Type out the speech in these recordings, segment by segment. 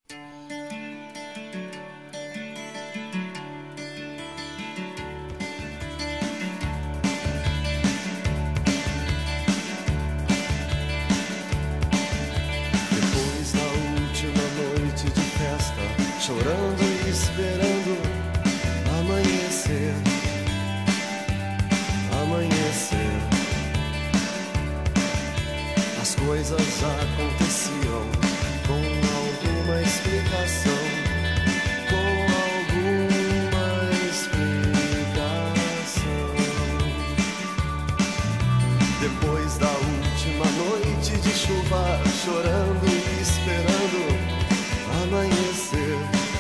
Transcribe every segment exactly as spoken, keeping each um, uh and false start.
Depois da última noite de festa, chorando e esperando amanhecer, amanhecer. As coisas aconteciam com alguma explicação, com alguma explicação. Depois da última noite de chuva, chorando e esperando amanhecer,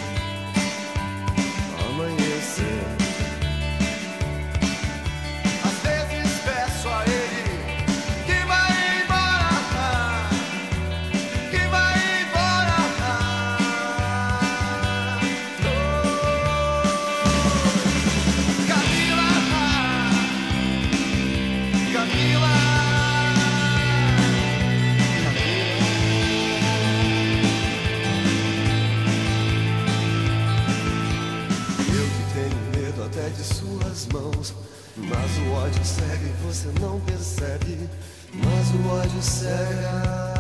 amanhecer. Às vezes peço a ele que vai embora, que vai embora. Oh, Camila, Camila. Até de suas mãos, mas o ódio cega e você não percebe, mas o ódio cega.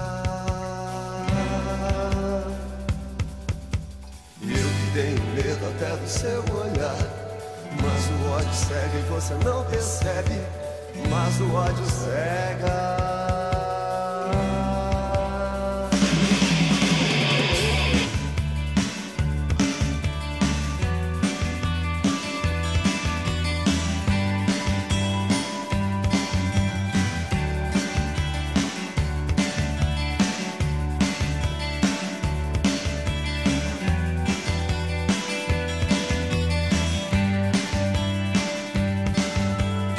Eu que tenho medo até do seu olhar, mas o ódio cega e você não percebe, mas o ódio cega.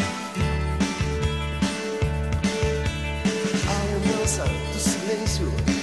Do silêncio